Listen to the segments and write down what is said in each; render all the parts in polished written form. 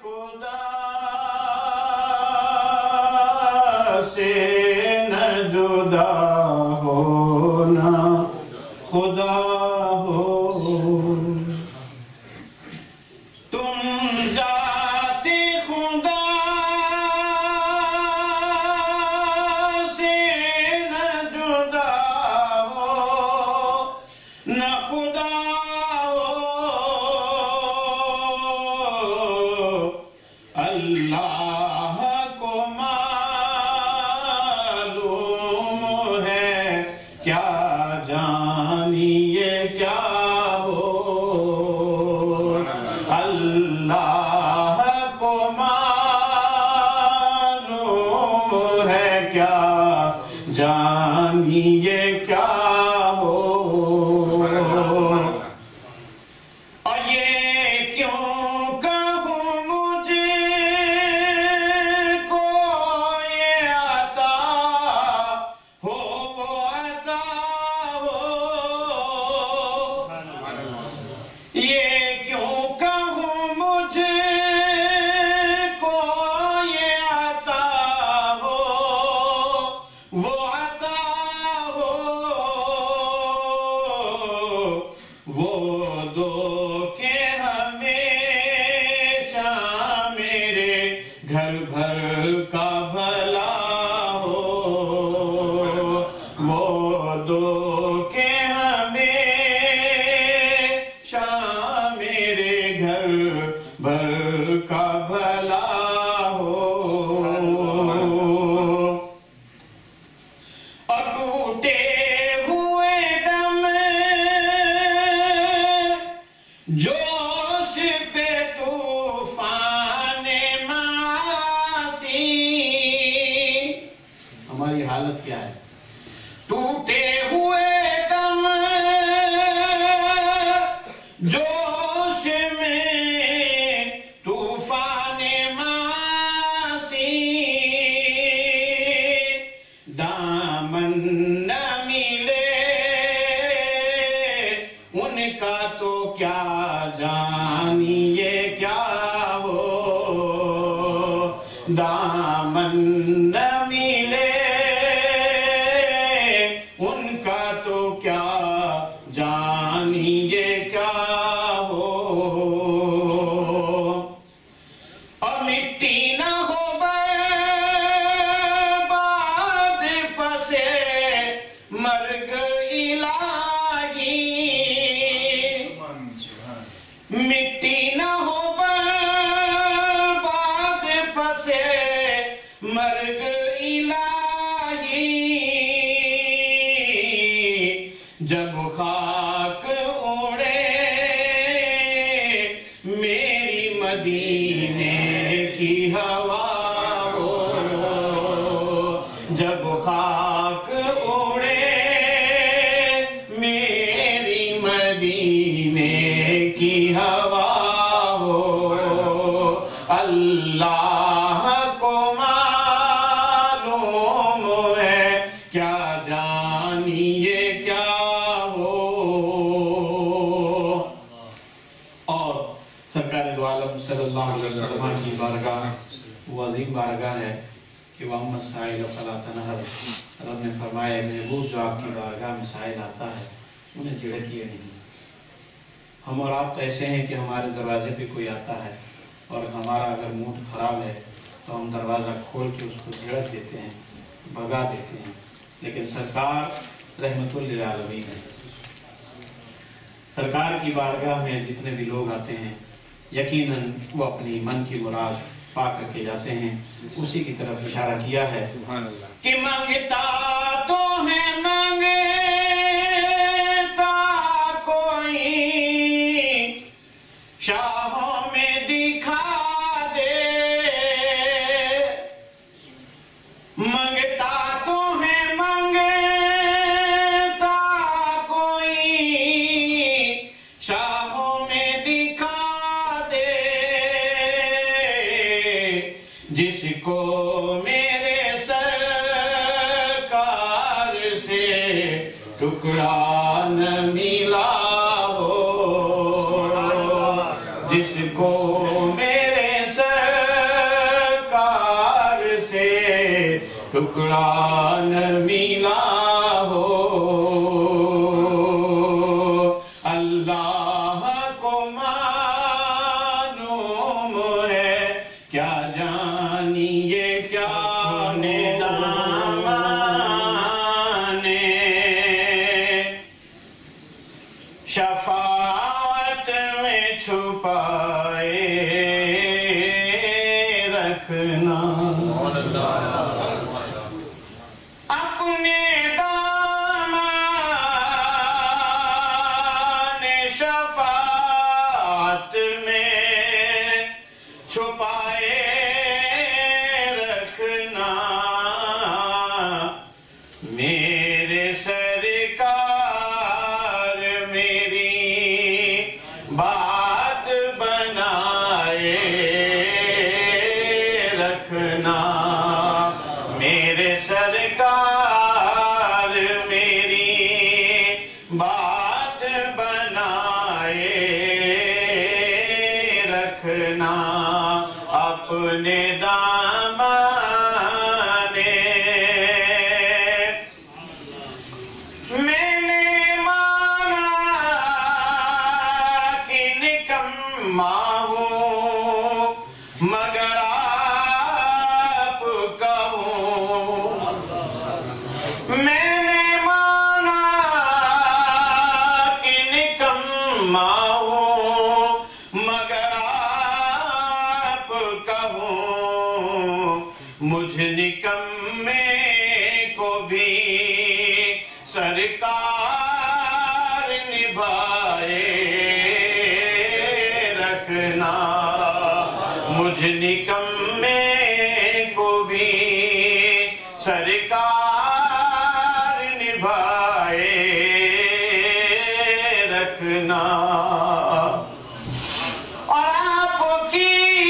خدا سے نہ جدا ہونا خدا ہو تم ذات خدا سے نہ جدا ہو نہ خدا ہو اللہ کو معلوم ہے کیا جانیے کیا ہو اللہ کو معلوم ہے کیا جانیے کیا ہو اور یہ کیوں کہوں مجھے کو یہ عطا ہو وہ عطا ہو یہ کیوں کہوں مجھے کو یہ عطا ہو وہ عطا ہو وہ دو کہ ہمیشہ میرے گھر بھر کا بھلا ہو وہ دو کہ ہمیشہ میرے گھر بھر کا بھلا ہو اور ٹوٹے ہوئے دم جوش پہ طوفان معاصی ہماری حالت کیا ہے ٹوٹے ہوئے دم جوش میں طوفان معاصی دامن نہ ملے ان کا تو کیا جانیے کیا ہو دامن نہ ملے ان کا تو کیا جانیے کیا ہو اور مٹی نہ ہو برباد پسے مرگ الہی مٹی نہ ہو برباد پسے مرگ الہی جب خاک اڑے میری مدینے کی ہوا ہو جب خاک اڑے میری مدینے کی ہوا ہو اللہ کو معلوم ہے کیا جانیے کیا ہو اور سرکار دو عالم صلی اللہ علیہ وسلم کی بارگاہ وہ عظیم بارگاہ ہے کہ وَأَمَّا السَّائِلَ فَلَا تَنْهَرْ رب نے فرمایا محبوب جو آپ کی بارگاہ میں سائل آتا ہے انہیں جھڑکیے نہیں ہم اور آپ تو ایسے ہیں کہ ہمارے دروازے پہ کوئی آتا ہے اور ہمارا اگر موڈ خراب ہے تو ہم دروازہ کھول کے اس کو جھڑک دیتے ہیں بھگا دیتے ہیں لیکن سرکار رحمت للعالمین ہے سرکار کی بارگاہ میں جتنے بھی لوگ آتے ہیں یقیناً وہ اپنی من کی مراد پا کر کے جاتے ہیں اسی کی طرف اشارہ کیا ہے سبحان اللہ کہ مانگتا تو ہے مانگتا کوئی شاہوں میں دکھا دے مانگتا تو ہے مانگتا کوئی شاہوں میں دکھا دے جس کو میرے سرکار سے ٹکڑا نہ ملا ہو جس کو میرے سرکار टुकड़ा न मिला हो। अल्लाह को मालूम है क्या जानिए क्या ने ना माने। शफाअत में छुपाए रखना अपने दामन शफाअत में छुपाए रखना। मेरे सरकार मेरी बात बनाए रखना। मेरे सरकार मेरी बात बनाए रखना। अपने दामने मैंने माना कि निकम्मा हूँ मगर आपका हूँ। मैंने माना कि निकम्मा हूँ मगर आपका हूँ। मुझ निकम्मे को भी सरकार निभाए रखना। मुझ निकम्मे को भी सरकार निभाए रखना। और आपकी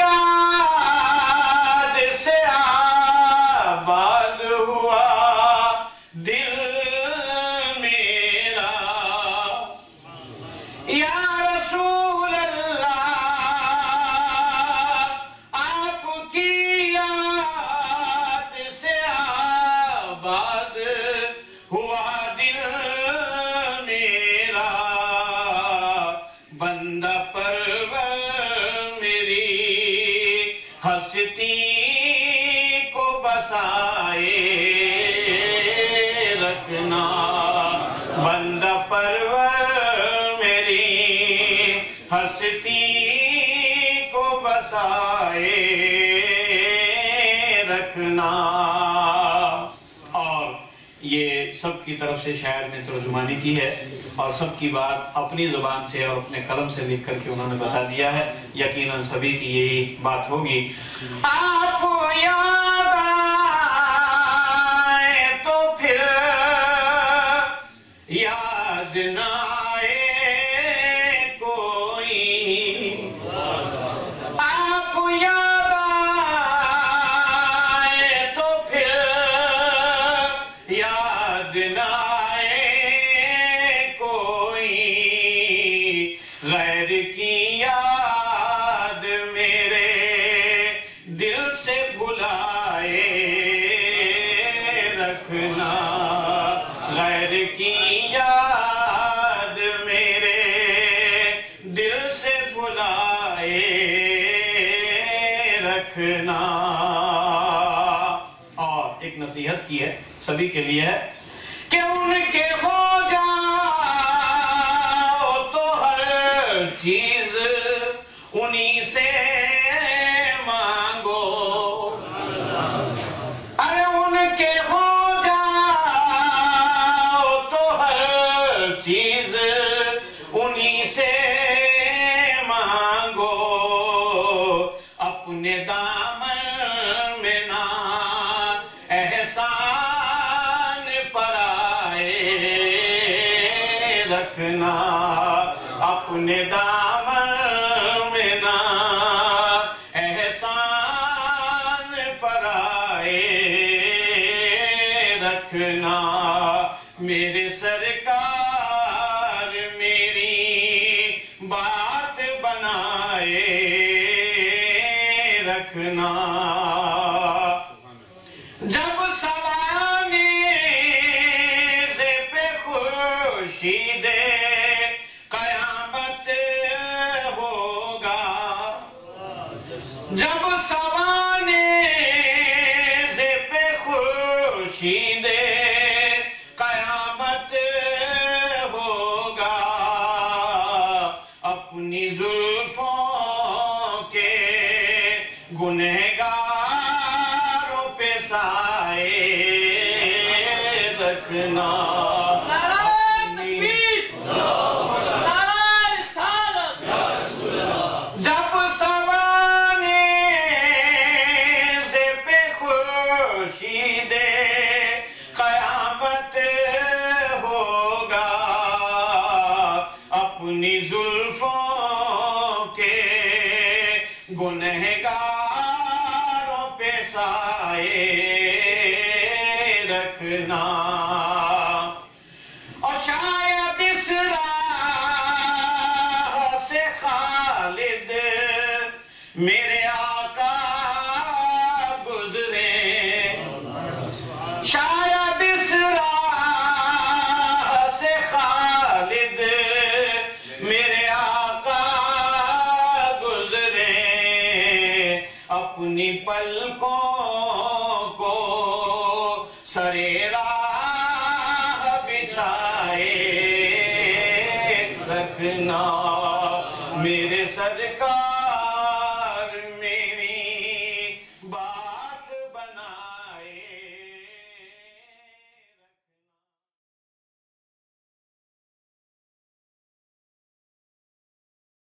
याद से आबाद हुआ दिल मेरा। या रसूल अल्लाह आपकी याद से आबाद हुआ दिल मेरा। बंदा परवर मेरी हस्ती को बसाए रखना। बंदा परवर मेरी हस्ती को बसाए रखना। और ये सबकी तरफ से शायर ने तर्जुमानी की है और सबकी बात अपनी जुबान से और अपने कलम से लिख करके उन्होंने बता दिया है। यकीनन सभी की यही बात होगी। आप याद आए तो फिर याद ना आए कोई। आप याद आए तो फिर याद ना आए कोई। गैर की याद मेरे दिल से भुलाए रखना। गैर की याद मेरे दिल से भुलाए रखना। और एक नसीहत की है, सभी के लिए है कि उनके हो जाओ तो हर चीज उन्हीं से मांगो। अरे उनके हो जाओ तो हर चीज उन्हीं से मांगो। अपने दामन में ना एहसान पराए रखना। अपने दामन में ना एहसान पराए रखना। मेरे सरकार मेरी बात बनाए रखना। जब جب سوانے سے پہ خورشید قیامت ہوگا، اپنی زلفوں کے گنہگاروں پہ سائے رکھنا۔ جب سوانے سے پہ خورشید قیامت ہوگا، اپنی زلفوں کے گنہگاروں پہ سائے رکھنا۔ اور شاید اس راہ سے خالد میرے آقا گزرے، شاید اس راہ سے خالد میرے آقا گزرے، اپنی پلکوں کو سرے راہ بچھائے رکھنا۔ میرے سرکار